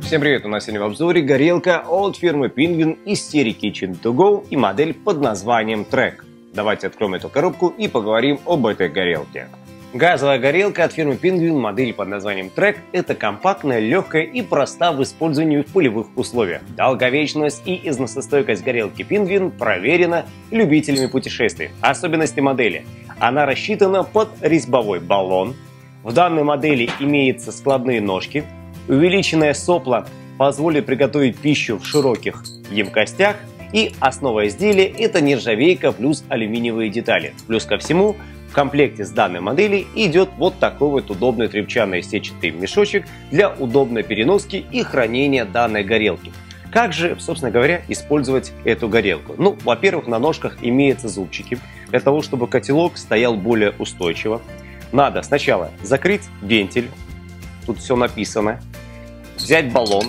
Всем привет! У нас сегодня в обзоре горелка от фирмы Penguin из серии Kitchen to Go и модель под названием Trek. Давайте откроем эту коробку и поговорим об этой горелке. Газовая горелка от фирмы Penguin, модель под названием Trek, это компактная, легкая и проста в использовании в полевых условиях. Долговечность и износостойкость горелки Penguin проверена любителями путешествий. Особенности модели. Она рассчитана под резьбовой баллон. В данной модели имеются складные ножки. Увеличенное сопло позволит приготовить пищу в широких емкостях. И основа изделия – это нержавейка плюс алюминиевые детали. Плюс ко всему, в комплекте с данной модели идет вот такой вот удобный тряпчаный сетчатый мешочек для удобной переноски и хранения данной горелки. Как же, собственно говоря, использовать эту горелку? Ну, во-первых, на ножках имеются зубчики. Для того, чтобы котелок стоял более устойчиво, надо сначала закрыть вентиль. Тут все написано. Взять баллон,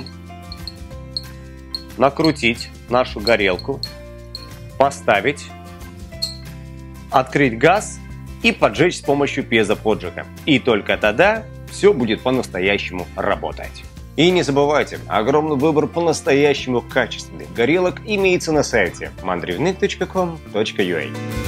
накрутить нашу горелку, поставить, открыть газ и поджечь с помощью пьезоподжига. И только тогда все будет по-настоящему работать. И не забывайте, огромный выбор по-настоящему качественных горелок имеется на сайте mandrivnik.com.ua.